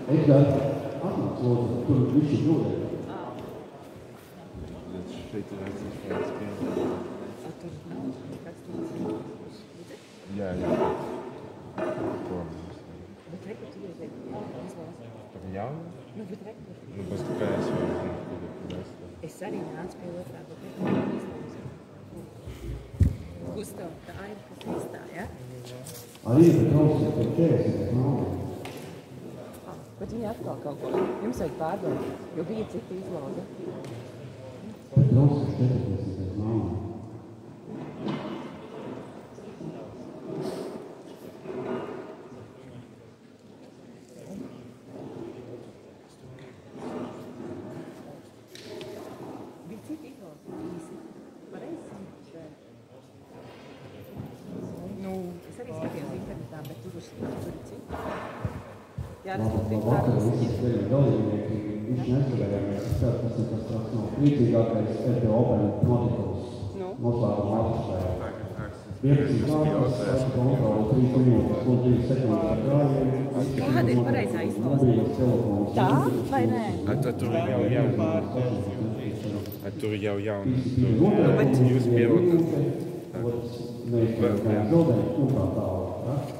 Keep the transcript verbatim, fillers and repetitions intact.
Edgars, atnāc lūdzu, tur viņš ir jūrē. Šeit ir aizsāks piemēram. A, tur nav rakstīts. Jā, jā. Protams. Bet reku tu ieliek, izlāsi. Par jaunu? Nu, bet reku. Nu, bez kā es varu zināt, kur ir kur es. Es arī nācu pie otrā, bet reku izlāsi. Gustav, tā ir, kas īstā, ja? Arī, bet klausīt, ka čēsies nav. Bet viņi atkal kaut ko. Jums vajag pārbaudīt, jo bija cita izlauga. Klausīt, čēsies nav. Bija cita izlauga, īsi. Pareizi? Nu, es arī skatījos internetā, bet tur uz tur ir cita. Jā, tas būtu tik Vakar pāris. visi vēl dalībnieki, viņš nesadarījāmies. Es ceru, tas ir tas tāds no priecīgākais R T O Open notikums. Nu? Noslēguma atspēja. vienpadsmit kārtas, saka kontroli, trīs minūtes, un divas sekundes gājiem. Kāda ir pareizā izlauze? Tā vai nē? A, tad tur ir jau jauna. A, tur ir jau jauna. Nu, Jūs pieaugat. Mēs jau zaudējam un tā tālāk.